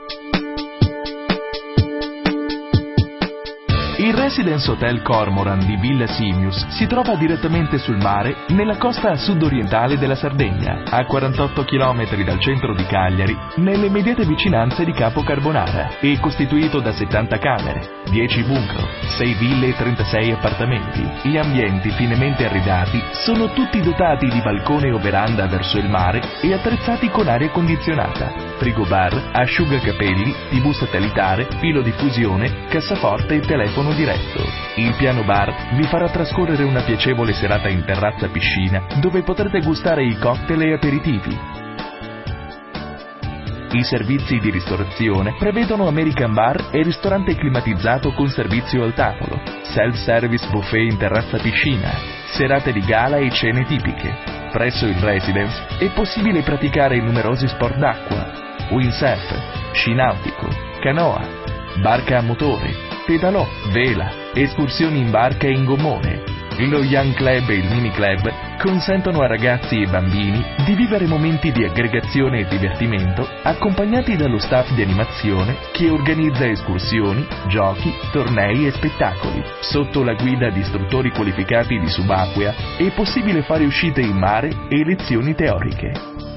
Il Residence Hotel Cormoran di Villa Simius si trova direttamente sul mare nella costa sud-orientale della Sardegna, a 48 km dal centro di Cagliari, nelle immediate vicinanze di Capo Carbonara. È costituito da 70 camere, 10 bungalow, 6 ville e 36 appartamenti. Gli ambienti finemente arredati sono tutti dotati di balcone o veranda verso il mare e attrezzati con aria condizionata, frigobar, asciugacapelli, TV satellitare, filo diffusione, cassaforte e telefono diretto. Il piano bar vi farà trascorrere una piacevole serata in terrazza piscina dove potrete gustare i cocktail e aperitivi. I servizi di ristorazione prevedono American Bar e ristorante climatizzato con servizio al tavolo, self-service buffet in terrazza piscina, serate di gala e cene tipiche. Presso il Residence è possibile praticare numerosi sport d'acqua, windsurf, sci nautico, canoa, barca a motore, pedalò, vela, escursioni in barca e in gommone. Lo Young Club e il Mini Club consentono a ragazzi e bambini di vivere momenti di aggregazione e divertimento accompagnati dallo staff di animazione che organizza escursioni, giochi, tornei e spettacoli. Sotto la guida di istruttori qualificati di subacquea è possibile fare uscite in mare e lezioni teoriche.